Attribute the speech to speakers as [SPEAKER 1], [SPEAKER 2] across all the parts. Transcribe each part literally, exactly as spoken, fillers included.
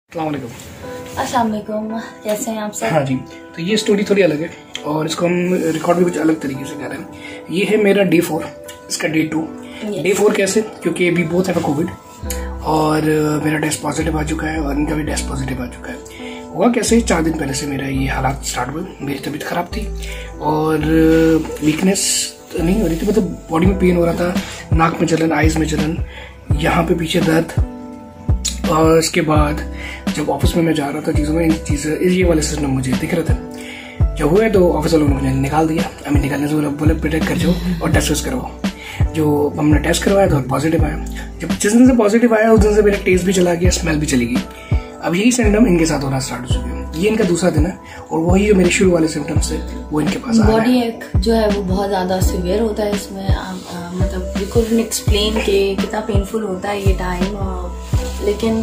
[SPEAKER 1] अस्सलाम वालेकुम, कैसे हैं आप सब?
[SPEAKER 2] हाँ जी, तो ये स्टोरी थोड़ी अलग है और इसको हम रिकॉर्ड भी कुछ अलग तरीके से कर रहे हैं। ये है मेरा डे फोर, इसका डे टू। डे फोर कैसे? क्योंकि अभी बहुत है कोविड और मेरा टेस्ट पॉजिटिव आ चुका है और इनका भी टेस्ट पॉजिटिव आ चुका है। हुआ कैसे? चार दिन पहले से मेरा ये हालात स्टार्ट हुए। मेरी तबीयत खराब थी और वीकनेस नहीं हो रही थी, मतलब बॉडी में पेन हो रहा था, नाक में जलन, आइज में जलन, यहाँ पे पीछे दर्द। और इसके बाद जब ऑफिस में मैं जा रहा था चीज़ों में, इन चीज़ें ये वाले सिस्टम मुझे दिख रहे थे। जब हुए तो ऑफिस वालों ने मुझे निकाल दिया। हमें निकालने से बोला बोले बेटा कर जाओ और टेस्ट वेस्ट करवाओ। जो हमने टेस्ट करवाया तो पॉजिटिव आया। जब जिस दिन से पॉजिटिव आया उस दिन से मेरा टेस्ट भी चला गया, स्मेल भी चली गई। अब यही सिम्टम इनके साथ होना स्टार्ट हो चुके हैं। ये इनका दूसरा दिन है और वही जो मेरे शुरू वाले सिम्टम्स थे वो इनके पास आ रहे हैं।
[SPEAKER 1] बॉडी एक जो है वो बहुत ज़्यादा सीवियर होता है इसमें, आ, आ, मतलब वी कुडंट एक्सप्लेन कि कितना पेनफुल होता है ये टाइम, लेकिन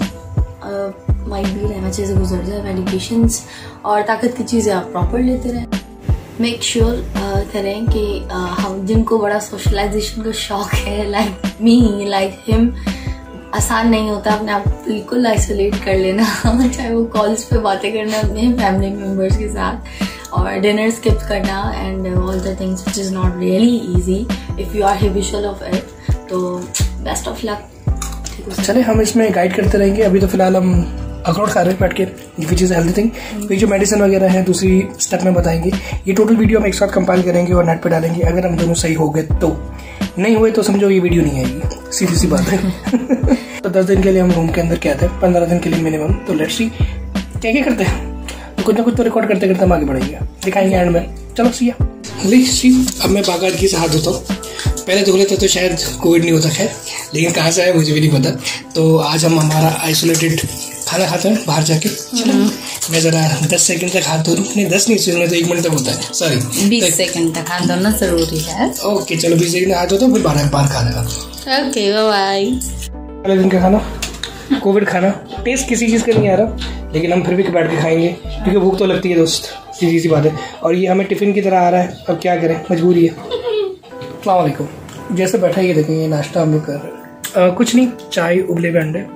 [SPEAKER 1] माइट भी रहना चाहिए, गुजर जाए। मेडिकेशंस और ताकत की चीज़ें आप प्रॉपर लेते रहें। मेक श्योर sure, करें कि uh, हम जिनको बड़ा सोशलाइजेशन का शौक है, लाइक मी लाइक हिम, आसान नहीं होता अपने आप बिल्कुल आइसोलेट कर लेना चाहे वो कॉल्स पे बातें करना अपने फैमिली मेम्बर्स के साथ और डिनर स्किप करना and all the things which is not really easy if you are habitual of it. तो बेस्ट ऑफ लक।
[SPEAKER 2] चले हम इसमें गाइड करते रहेंगे। अभी तो फिलहाल हम अखरोट खा रहे हैं बैठ के, विच इज़ हेल्दी थिंग। फिर जो मेडिसिन वगैरह है दूसरी स्टेप में बताएंगे। ये टोटल वीडियो हम एक साथ कंपाइल करेंगे और नेट पे डालेंगे। अगर हम दोनों सही हो गए तो, नहीं हुए तो समझो ये वीडियो नहीं आएगी, सीधी सी बात है। तो दस दिन के लिए हम रूम के अंदर क्या थे, पंद्रह दिन के लिए मिनिमम। तो लेट्स सी क्या क्या करते हैं, तो कुछ ना कुछ तो रिकॉर्ड करते करते हम आगे बढ़ेंगे, दिखाएंगे एंड में। चलो सिया ली सी। अब मैं बाकायदगी से हाथ धोता हूँ। पहले धो लेते तो शायद कोविड नहीं होता, खैर, लेकिन कहाँ से आया मुझे भी नहीं पता। तो आज हम हमारा आइसोलेटेड खाना खाते हैं बाहर जाके। चलो मैं जरा दस सेकंड तक हाथ धो लूँ। नहीं दस नहीं चाहिए तो एक मिनट तक होता है, सॉरी
[SPEAKER 1] बीस सेकंड तक हाथ धोना जरूरी है।
[SPEAKER 2] ओके चलो बीस सेकंड हाथ धोता हूँ, फिर बारह बार खा लेगा।
[SPEAKER 1] Okay bye.
[SPEAKER 2] पहले दिन का खाना, कोविड खाना। टेस्ट किसी चीज़ का नहीं आ रहा, लेकिन हम फिर भी बैठ के खाएंगे क्योंकि भूख तो लगती है दोस्त, सीधी सी बात है। और ये हमें टिफिन की तरह आ रहा है, अब क्या करें, मजबूरी है। अस्सलाम वालेकुम। जैसे बैठा ये देखेंगे नाश्ता हम लोग कर रहे हैं, कुछ नहीं, चाय, उबले हुए अंडे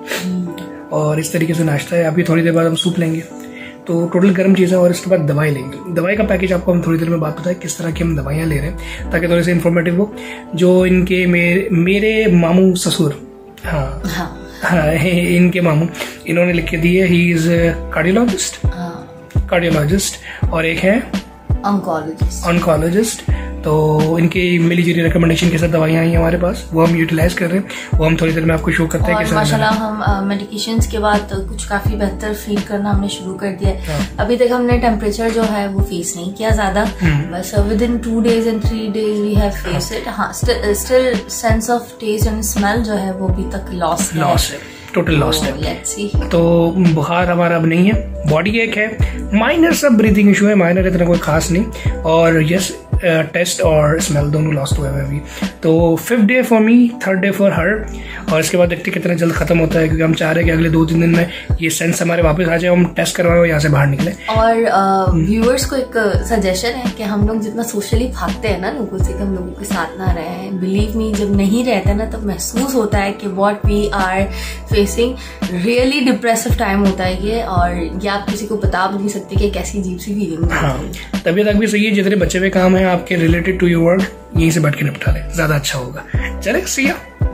[SPEAKER 2] और इस तरीके से नाश्ता है। अभी थोड़ी देर बाद हम सूप लेंगे, तो टोटल गर्म चीज़ें, और इसके बाद दवाई लेंगे। दवाई का पैकेज आपको हम थोड़ी देर में बात बताएं किस तरह की हम दवाइयाँ ले रहे हैं, ताकि थोड़े से इन्फॉर्मेटिव हो। जो इनके मेरे मेरे मामू ससुर, हाँ हाँ हाँ इनके मामू, इन्होंने लिख के दी है। ही इज कार्डियोलॉजिस्ट कार्डियोलॉजिस्ट और एक है
[SPEAKER 1] ऑन्कोलॉजिस्ट
[SPEAKER 2] ऑन्कोलॉजिस्ट। तो इनकी मिली जुली रिकमेंडेशन के साथ दवाइयाँ आई हैं हमारे पास, वो हम यूटिलाइज कर रहे हैं। वो हम थोड़ी देर में आपको शो करते हैं।
[SPEAKER 1] माशाल्लाह हम मेडिकेशंस के बाद कुछ काफी बेहतर फील करना हमने शुरू कर दिया है। हाँ। अभी तक हमने टेम्परेचर जो है वो फेस नहीं किया ज्यादा, बस within two days and three days we have face it. हाँ still sense of taste and smell जो है वो अभी तक लॉस
[SPEAKER 2] लॉस है, टोटल लॉस्ट है। तो बुखार हमारा अब नहीं है, बॉडी एक है, माइनर सब ब्रीथिंग इशू है, माइनर इतना कोई खास नहीं। और यस टेस्ट और स्मेल दोनों लॉस्ट हुए हैं अभी। तो fifth day for me, third day for her, और इसके बाद देखते कितना जल्द खत्म होता है, क्योंकि हम चाह रहे हैं कि अगले दो तीन दिन में ये सेंस हमारे वापस आ जाए, हम टेस्ट करवाएं और यहाँ से बाहर निकले।
[SPEAKER 1] और व्यूअर्स uh, को एक सजेशन है कि हम लोग जितना सोशली भागते हैं ना लोगों से, कि हम लोगों के साथ ना रहे, बिलीव मी जब नहीं रहते ना तब महसूस होता है कि what we are facing really depressive time होता है ये, और ये आप किसी को बता भी नहीं सकते कि कैसी अजीब सी फीलिंग है।
[SPEAKER 2] हाँ तबीयत तक भी सही है, जितने बचे हुए काम है आपके रिलेटेड टू योर वर्क यहीं से बैठ के निपटा ले, ज्यादा अच्छा होगा। चले सिया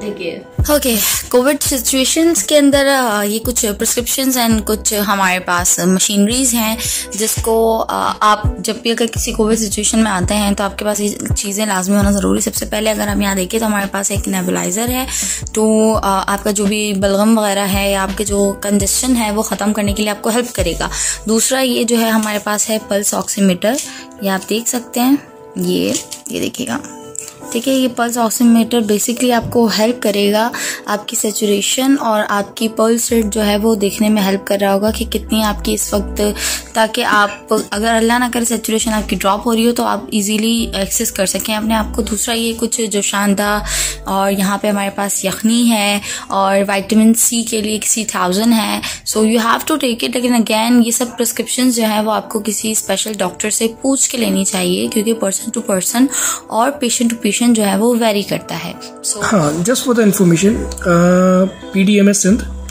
[SPEAKER 1] ओके, कोविड सिचुएशंस के अंदर ये कुछ प्रिस्क्रिप्शंस एंड कुछ हमारे पास मशीनरीज हैं जिसको आप जब भी अगर किसी कोविड सिचुएशन में आते हैं तो आपके पास ये चीज़ें लाजमी होना ज़रूरी। सबसे पहले अगर हम यहाँ देखें तो हमारे पास एक नेबुलाइज़र है, तो आपका जो भी बलगम वगैरह है या आपके जो कंजेशन है वो ख़त्म करने के लिए आपको हेल्प करेगा। दूसरा ये जो है हमारे पास है पल्स ऑक्सीमीटर, ये आप देख सकते हैं, ये ये देखिएगा, ठीक है। ये पल्स ऑक्सीमीटर बेसिकली आपको हेल्प करेगा आपकी सैचुरेशन और आपकी पल्स रेट जो है वो देखने में हेल्प कर रहा होगा कि कितनी आपकी इस वक्त, ताकि आप अगर अल्लाह ना करे सैचुरेशन आपकी ड्रॉप हो रही हो तो आप इजीली एक्सेस कर सकें अपने आप को। दूसरा ये कुछ जो शानदा, और यहाँ पे हमारे पास यखनी है और विटामिन सी के लिए किसी थाउजेंड है, so you have to take it. लेकिन अगैन ये सब प्रिस्क्रिप्शन जो है वो आपको किसी स्पेशल डॉक्टर से पूछ के लेनी चाहिए, क्योंकि पर्सन टू पर्सन और पेशेंट टू पेशेंट जो है वो वेरी करता है।
[SPEAKER 2] so, हाँ just for the information, P D M S Sindh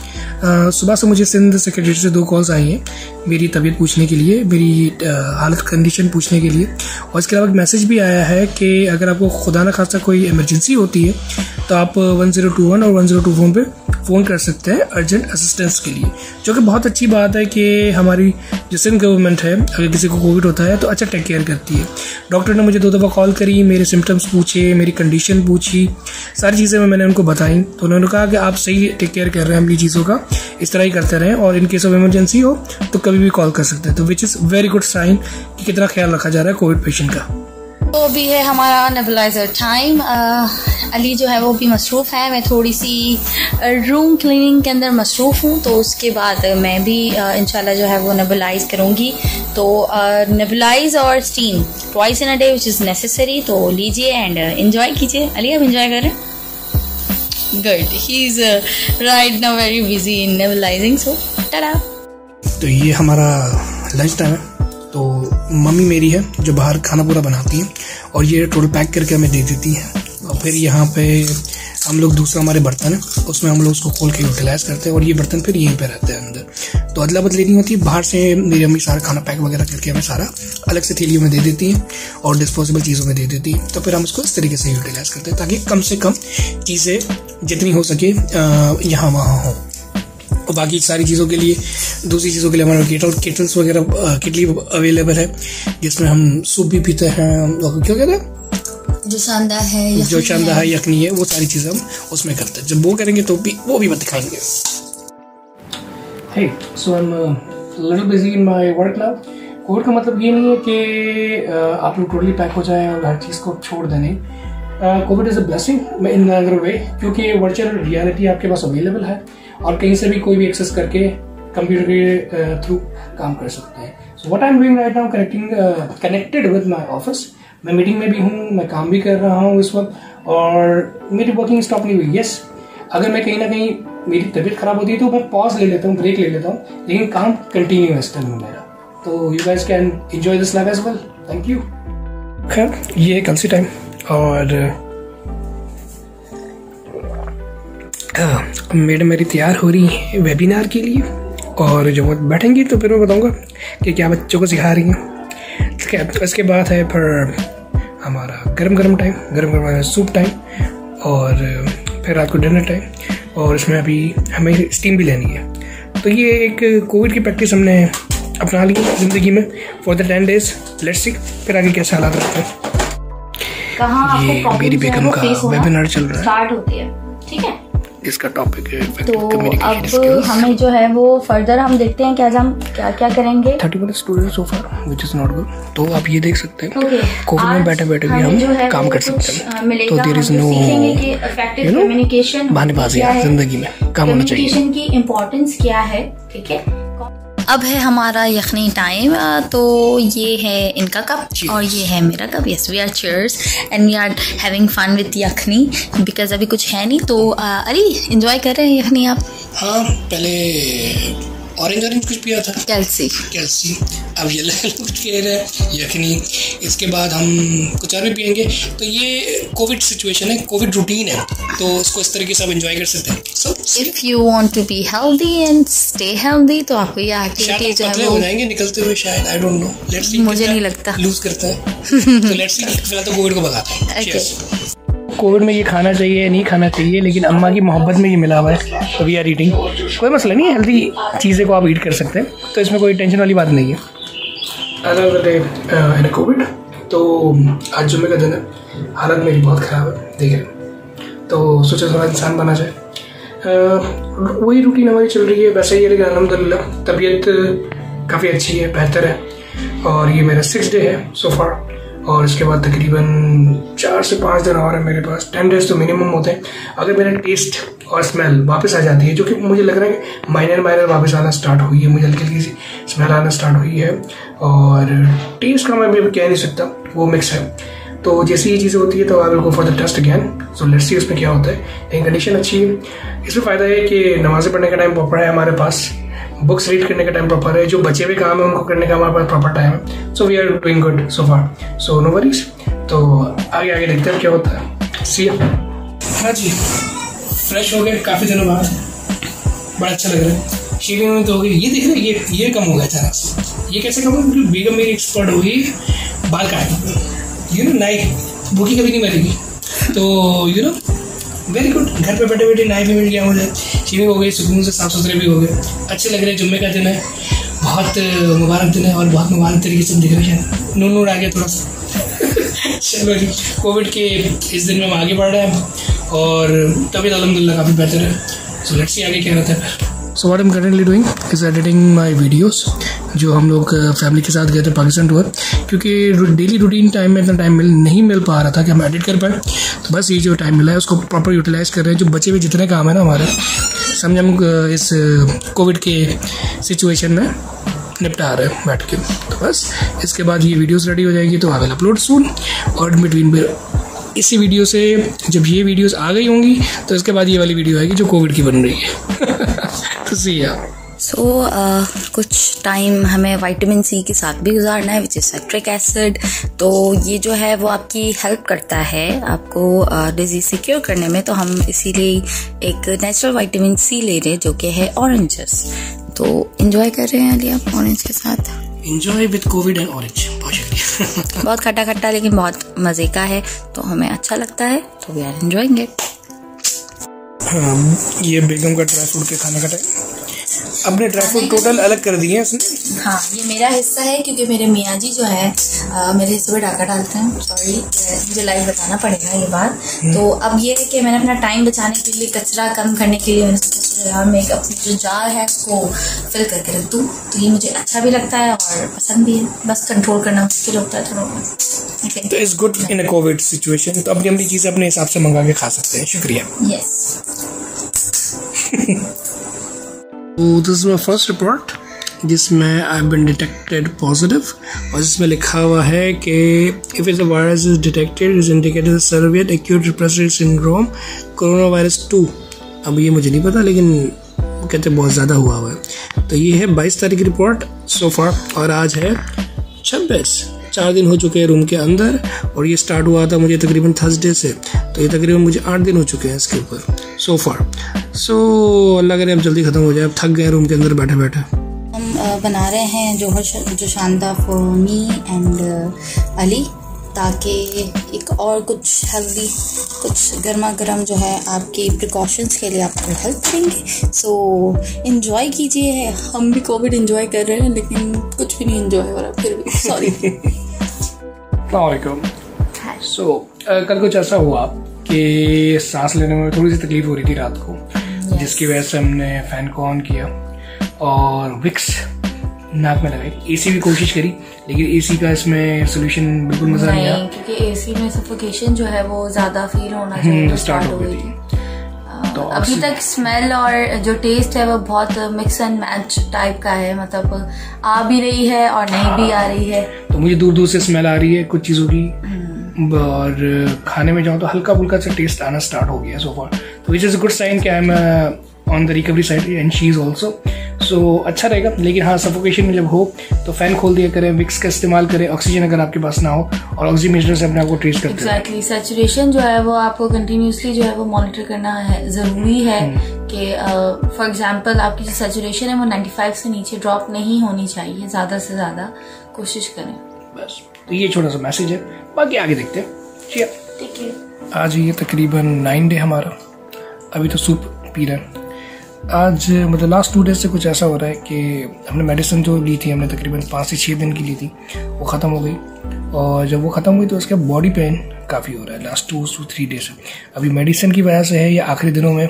[SPEAKER 2] सुबह से मुझे सिंध सेक्रेटरी से दो कॉल्स आई हैं मेरी तबीयत पूछने के लिए, मेरी हालत कंडीशन पूछने के लिए, और इसके अलावा एक मैसेज भी आया है कि अगर आपको खुदा न खास्ता कोई इमरजेंसी होती है तो आप वन ज़ीरो टू वन और वन ज़ीरो टू वन पे फ़ोन कर सकते हैं अर्जेंट असिस्टेंस के लिए, जो कि बहुत अच्छी बात है कि हमारी जो सिंध गवर्नमेंट है अगर किसी को कोविड होता है तो अच्छा टेक केयर करती है। डॉक्टर ने मुझे दो दफ़ा कॉल करी, मेरे सिम्टम्स पूछे, मेरी कंडीशन पूछी, सारी चीज़ें मैंने उनको बताई, तो उन्होंने कहा कि आप सही टेक केयर कर रहे हैं अपनी चीज़ों का, इस तरह ही करते रहें और इन केस ऑफ इमरजेंसी हो तो कभी भी कॉल कर सकते हैं। तो which is very good sign कि कितना ख्याल रखा जा रहा है कोविड पेशेंट का।
[SPEAKER 1] तो अभी है हमारा नेबुलाइजर टाइम। अली जो है वो भी मसरूफ़ है, मैं थोड़ी सी रूम क्लीनिंग के अंदर मसरूफ़ हूँ, तो उसके बाद मैं भी इंशाल्लाह जो है वो नेबुलाइज करूँगी। तो नेबुलाइज और steam twice in a day which is necessary, तो लीजिए एंड एंजॉय कीजिए। अली आप एंजॉय करें। Good, he is right now very busy in nebulizing, so tata.
[SPEAKER 2] तो ये हमारा लंच टाइम है, तो मम्मी मेरी है जो बाहर खाना पूरा बनाती है और ये टोटल पैक करके हमें दे देती है, और फिर यहाँ पे हम लोग दूसरा हमारे बर्तन है उसमें हम लोग उसको खोल के यूटिलाइज करते हैं और ये बर्तन फिर यहीं पे रहते हैं अंदर। तो अदला बदली नहीं होती, बाहर से मेरी अम्मी सारा खाना पैक वगैरह करके हमें सारा अलग से थैलियों में दे देती हैं और डिस्पोजेबल चीज़ों में दे देती है, तो फिर हम उसको इस तरीके से यूटिलाइज करते हैं ताकि कम से कम चीज़ें जितनी हो सके यहाँ वहाँ हो। और बाकी सारी चीज़ों के लिए, दूसरी चीज़ों के लिए हमारे केटल केटल्स वगैरह किटली अवेलेबल है जिसमें हम सूप भी पीते हैं, क्या कहते हैं
[SPEAKER 1] जो शानदा है
[SPEAKER 2] जो शानदा है यखनी है, वो सारी चीज़ें हम उसमें करते हैं। जब वो करेंगे तो भी वो भी दिखाएंगे। Hey, so I'm a little busy in my work now. Covid का मतलब ये नहीं है कि आप लोग टोटली पैक हो जाएं और हर चीज़ को छोड़ दें। Covid is a blessing in other way, क्योंकि वर्चुअल रियलिटी आपके पास अवेलेबल है और कहीं से भी कोई भी एक्सेस करके कंप्यूटर के थ्रू काम कर सकते हैं। So what I am doing right now, connecting connected with my office. मैं मीटिंग में भी हूँ, मैं काम भी कर रहा हूँ इस वक्त और मेरी वर्किंग स्टॉप नहीं हुई। यस, अगर मैं कहीं ना कहीं मेरी तबीयत खराब होती है तो मैं पॉज ले लेता हूँ, ब्रेक ले लेता हूँ, लेकिन काम कंटिन्यू है इस टाइम में मेरा। तो you guys can enjoy this life as well. Thank you. खैर ये है कल सी टाइम और मैडम मेरी तैयार हो रही है वेबिनार के लिए और जब वो बैठेंगी तो फिर मैं बताऊंगा कि क्या बच्चों को सिखा रही हैं। इसके बाद है फिर हमारा गरम गरम टाइम, गरम गरम सूप टाइम और फिर रात को डिनर टाइम, और इसमें अभी हमें स्टीम भी लेनी है। तो ये एक कोविड की प्रैक्टिस हमने अपना ली ज़िंदगी में for the ten days. Let's see फिर आगे कैसे हालात रहते हैं।
[SPEAKER 1] कहाँ
[SPEAKER 2] ये मेरी बेगम का वेबिनार चल रहा है,
[SPEAKER 1] स्टार्ट होती है, ठीक है।
[SPEAKER 2] इसका टॉपिक है
[SPEAKER 1] तो अब हमें जो है वो फर्दर हम देखते हैं कि आज हम क्या क्या करेंगे।
[SPEAKER 2] Thirty one students so far which is not good. तो आप ये देख सकते हैं कोविड में बैठे बैठे भी हम काम कर सकते हैं। तो there is no you know बहानेबाजी जिंदगी में, काम होना चाहिए।
[SPEAKER 1] कम्युनिकेशन की इम्पोर्टेंस क्या है, ठीक है। अब है हमारा यखनी टाइम, तो ये है इनका कप और ये है मेरा cup. Yes, we are cheers and we are having fun with yakhni because अभी कुछ है नहीं। तो अली एंजॉय कर रहे हैं यखनी आप?
[SPEAKER 2] हाँ, पहले ऑरेंज ऑरेंज कुछ पिया था,
[SPEAKER 1] कैल्सी
[SPEAKER 2] कैल्सी अब ये कुछ पिए रहे यखनी। इसके बाद हम कुछ और भी पियेंगे। तो ये कोविड सिचुएशन है, कोविड रूटीन है, तो इसको इस तरीके से आप एंजॉय कर सकते हैं। So
[SPEAKER 1] if you want to be healthy and stay healthy तो आपको ये एक्टिविटी जो है
[SPEAKER 2] वो हो जाएंगे निकलते हुए शायद, I don't know, let's see.
[SPEAKER 1] मुझे नहीं लगता
[SPEAKER 2] लूज करता है तो लेट्स सी। फिलहाल तो कोविड को भगाते हैं। कोविड में ये खाना चाहिए नहीं खाना चाहिए, लेकिन अम्मा की मोहब्बत में ये मिला हुआ है, तो वी आर ईटिंग। कोई मसला नहीं है, हेल्दी चीज़ें को आप ईट कर सकते हैं, तो इसमें कोई टेंशन वाली बात नहीं है। अदर डे इन कोविड, तो आज जुम्मे का दिन है, हालत मेरी बहुत ख़राब है, देख रहे, तो सोचा थोड़ा इंसान बना जाए। uh, वही रूटीन हमारी चल रही है वैसे ही, लेकिन अल्हम्दुलिल्लाह तबीयत काफ़ी अच्छी है, बेहतर है। और ये मेरा सिक्स डे है सो फार, और इसके बाद तकरीबन चार से पाँच दिन और है मेरे पास। टेन डेज तो मिनिमम होते हैं। अगर मेरा टेस्ट और स्मेल वापस आ जाती है, जो कि मुझे लग रहा है कि माइनर माइनर वापस आना स्टार्ट हुई है, मुझे हल्की हल्की सी स्मेल आना स्टार्ट हुई है, और टेस्ट का मैं भी कह नहीं सकता, वो मिक्स है। तो जैसी ये चीज़ें होती है तो I will go for the test again. So let's see उसमें क्या होता है। लेकिन कंडीशन अच्छी है। इसमें फ़ायदा है कि नमाज़ें पढ़ने का टाइम प्रॉपर है हमारे पास, बुक्स रीड करने का टाइम प्रॉपर है, जो बचे हुए काम है उनको करने का हमारे पास प्रॉपर टाइम है। So we are doing good so far, so no worries. तो आगे आगे देखते हैं क्या होता है। सी या। हाँ जी, फ्रेश हो गए काफ़ी दिनों बाद, बड़ा अच्छा लग रहा है। शेविंग में तो हो गई, ये देख रहे ये ये कम हो गया अचानक से। ये कैसे कम हुआ? क्योंकि बेगम मेरी एक्सपर्ट हो गई बाल काटने, यू नो नाई भूखी कभी नहीं मरेगी, तो यू नो वेरी गुड। घर पे बैठे बैठे नाई भी मिल गया मुझे, शेविंग हो गई, सुकून से साफ सुथरे भी हो गए, अच्छे लग रहे हैं। जुम्मे का दिन है, बहुत मुबारक दिन है और बहुत मुबारक तरीके से दिख रहे हैं। नून नून आ गया थोड़ा सा। चलो जी, कोविड के इस दिन में हम आगे बढ़ रहे हैं और तबीयत अल्हम्दुलिल्लाह काफ़ी बेहतर है। सो लेट्स सी आगे क्या रहता है। So what I am currently doing is editing my videos, जो हम लोग फैमिली के साथ गए थे पाकिस्तान टूर, क्योंकि डेली रूटीन टाइम में इतना टाइम मिल नहीं मिल पा रहा था कि हम एडिट कर पाए। तो बस ये जो टाइम मिला है उसको प्रॉपर यूटिलाइज कर रहे हैं। जो बचे हुए जितने काम है ना हमारे, समझ हम इस कोविड के सिचुएशन में निपटा रहे हैं बैठ के। तो बस इसके बाद ये वीडियोस रेडी हो जाएंगी तो आई विल अपलोड सून। और बिटवीन में इसी वीडियो से जब ये वीडियोस आ गई होंगी तो इसके बाद ये वाली वीडियो आएगी जो कोविड की बन रही है। तो सी या
[SPEAKER 1] सो so, uh, कुछ टाइम हमें विटामिन सी के साथ भी गुजारना है, विच इज सिट्रिक एसिड। तो ये जो है वो आपकी हेल्प करता है आपको डिजीज से क्योर करने में। तो हम इसीलिए एक नेचुरल विटामिन सी ले रहे हैं जो कि है ऑरेंजेस। तो एंजॉय कर रहे हैं अली आप ऑरेंज के साथ।
[SPEAKER 2] Enjoy with Covid and orange. बहुत शुक्रिया।
[SPEAKER 1] बहुत खट्टा खट्टा लेकिन बहुत मजे का है, तो हमें अच्छा लगता है, तो वी आर एंजॉयिंग इट।
[SPEAKER 2] हाँ, ये बेगम का ड्राई फ्रूट के खाने का टाइम। अपने ड्राई फ्रूट टोटल अलग कर दिए इसने।
[SPEAKER 1] हाँ, ये मेरा हिस्सा है क्योंकि मेरे मियाँ जी जो है आ, मेरे हिस्से में डाका डालते हैं। सॉरी, मुझे लाइव बताना पड़ेगा ये बात। तो अब ये है कि मैंने अपना टाइम बचाने के लिए, कचरा कम करने के लिए मैंने सोचा मैं अपनी जो जार है उसको फिल करके रख दूँ। तो ये मुझे अच्छा भी लगता है और पसंद भी है। बस कंट्रोल करना मुश्किल होता है थोड़ा।
[SPEAKER 2] तो it's good in a Covid situation. तो अपनी अपनी चीज़ें अपने हिसाब से मंगा के खा सकते हैं। शुक्रिया।
[SPEAKER 1] Yes.
[SPEAKER 2] This is my first report जिसमें I have been detected positive, और जिसमें लिखा हुआ है कि if is a virus is detected is indicated severe acute respiratory syndrome corona virus two. अब ये मुझे नहीं पता, लेकिन कहते बहुत ज़्यादा हुआ हुआ है। तो ये है बाईस तारीख की रिपोर्ट सो फार, और आज है छब्बीस। चार दिन हो चुके हैं रूम के अंदर, और ये स्टार्ट हुआ था मुझे तकरीबन थर्सडे से, तो ये तकरीबन मुझे आठ दिन हो चुके हैं इसके ऊपर सो फार। सो अल्लाह करे अब जल्दी ख़त्म हो जाए। अब थक गए रूम के अंदर बैठे बैठे।
[SPEAKER 1] हम बना रहे हैं जोहर जोशानदा फॉर मी एंड अली, ताकि एक और कुछ हेल्दी, कुछ गर्मा गर्म जो है आपके प्रिकॉशंस के लिए आपको हेल्प करेंगे। सो इन्जॉय कीजिए। हम भी कोविड इन्जॉय कर रहे हैं लेकिन कुछ भी नहीं इन्जॉय हो रहा फिर भी, सॉरी।
[SPEAKER 2] अस्सलामुअलैकुम। सो कल कुछ ऐसा हुआ कि सांस लेने में थोड़ी सी तकलीफ हो रही थी रात को, yes. जिसकी वजह से हमने फैन को ऑन किया और विक्स नाक में लगाई। एसी भी कोशिश करी, लेकिन एसी का इसमें सोल्यूशन बिल्कुल मजा नहीं आया,
[SPEAKER 1] क्योंकि एसी में सफोकेशन जो है वो ज्यादा फील होना चाहिए,
[SPEAKER 2] स्टार्ट हो गई थी।
[SPEAKER 1] तो अभी तक स्मेल और जो टेस्ट है वो बहुत मिक्स एंड मैच टाइप का है, मतलब आ भी रही है और नहीं भी आ रही है।
[SPEAKER 2] तो मुझे दूर दूर से स्मेल आ रही है कुछ चीज़ों की, और खाने में जाऊँ तो हल्का फुल्का सा टेस्ट आना स्टार्ट हो गया सो फार। तो which is a good sign कि I am on the recovery side and she is also. So अच्छा रहेगा। लेकिन हाँ, सफोकेशन में जब हो तो फैन खोल दिया करें, विक्स का इस्तेमाल करें, ऑक्सीजन अगर आपके पास ना हो, और ऑक्सीमीटर से अपने आप को ट्रीट करते हैं।
[SPEAKER 1] एग्जैक्टली, सैचुरेशन जो है वो आपको कंटिन्यूसली जो है वो मॉनिटर करना है, ज़रूरी है कि फॉर एग्जांपल आपकी जो सैचुरेशन है वो पचानवे से नीचे ड्रॉप नहीं होनी चाहिए, ज़्यादा से ज़्यादा कोशिश करें।
[SPEAKER 2] बस, तो ये छोटा सा मैसेज है, बाकी आगे देखते हैं।
[SPEAKER 1] ठीक है।
[SPEAKER 2] आज ये तकरीबन नाइन डे हमारा, अभी तो सूप पी रहे हैं। आज मतलब लास्ट टू डेज से कुछ ऐसा हो रहा है कि हमने मेडिसिन जो ली थी, हमने तकरीबन पाँच से छः दिन की ली थी, वो ख़त्म हो गई, और जब वो ख़त्म हुई तो उसका बॉडी पेन काफ़ी हो रहा है last two two three days. अभी मेडिसिन की वजह से है या आखिरी दिनों में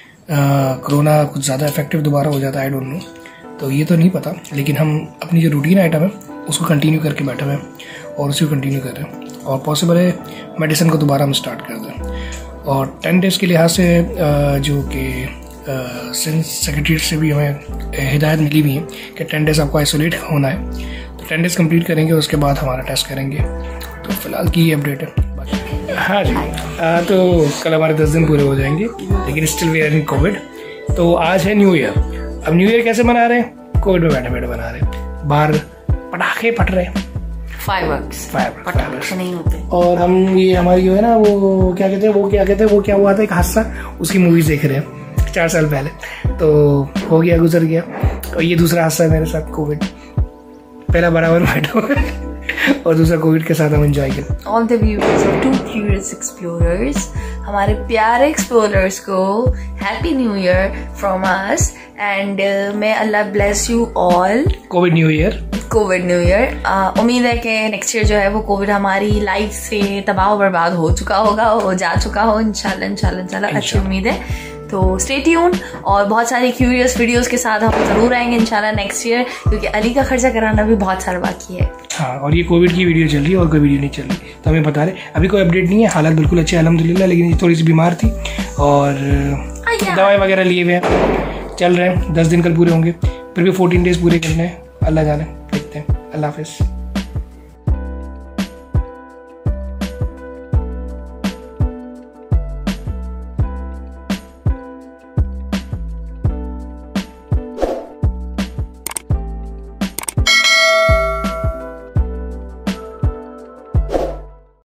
[SPEAKER 2] कोरोना कुछ ज़्यादा इफेक्टिव दोबारा हो जाता है, आई डोंट नो, तो ये तो नहीं पता। लेकिन हम अपनी जो रूटीन आइटम है उसको कंटिन्यू करके बैठे हुए हैं और उसी को कंटिन्यू कर रहे हैं, और पॉसिबल है मेडिसिन को दोबारा हम स्टार्ट कर दें। और टेन डेज़ के लिहाज से जो कि सिंस सेक्रेटरीट से भी हमें हिदायत मिली हुई है कि टेन डेज़ आपको आइसोलेट होना है, तो टेन डेज़ कंप्लीट करेंगे, उसके बाद हमारा टेस्ट करेंगे। तो फिलहाल की ये अपडेट है। हाँ जी, आ, तो कल हमारे दस दिन पूरे हो जाएंगे, लेकिन still we are in Covid. तो आज है न्यू ईयर। अब न्यू ईयर कैसे मना रहे हैं? कोविड में बैठे बैठे बना रहे हैं, बाहर पटाखे फट रहे हैं,
[SPEAKER 1] फायरवर्क्स
[SPEAKER 2] फायरवर्क्स
[SPEAKER 1] नहीं होते,
[SPEAKER 2] और हम ये हमारी जो है ना वो क्या कहते हैं वो क्या कहते हैं वो क्या हुआ था एक हादसा, उसकी मूवीज देख रहे हैं। चार साल पहले, तो हो गया, गुजर गया। और ये दूसरा हादसा है मेरे साथ, कोविड। पहला बराबर बैठा और दूसरा कोविड के साथ हम एंजॉय करें।
[SPEAKER 1] All the viewers of two curious explorers, हमारे प्यारे एक्सप्लोरर्स को happy new year from us, and may Allah bless you all.
[SPEAKER 2] Covid new year,
[SPEAKER 1] Covid new year. उम्मीद है कि नेक्स्ट ईयर जो है वो कोविड हमारी लाइफ से तबाह बर्बाद हो चुका होगा, हो जा चुका हो, इंशाल्लाह इंशाल्लाह इंशाल्लाह, अच्छी उम्मीद है। तो स्टे ट्यून, और बहुत सारी क्यूरियस वीडियोस के साथ हम जरूर आएंगे इंशाल्लाह नेक्स्ट ईयर, क्योंकि अली का खर्चा कराना भी बहुत सारा बाकी है।
[SPEAKER 2] हाँ, और ये कोविड की वीडियो चल रही है और कोई वीडियो नहीं चल रही, तो हमें बता रहे अभी कोई अपडेट नहीं है। हालात बिल्कुल अच्छे अल्हम्दुलिल्लाह, लेकिन ये थोड़ी सी बीमार थी और दवाई वगैरह लिए हुए हैं, चल रहे हैं। दस दिन कल पूरे होंगे, फिर भी फोर्टीन डेज पूरे करने हैं, अल्लाह जाने, देखते हैं। अल्लाह हाफिज़।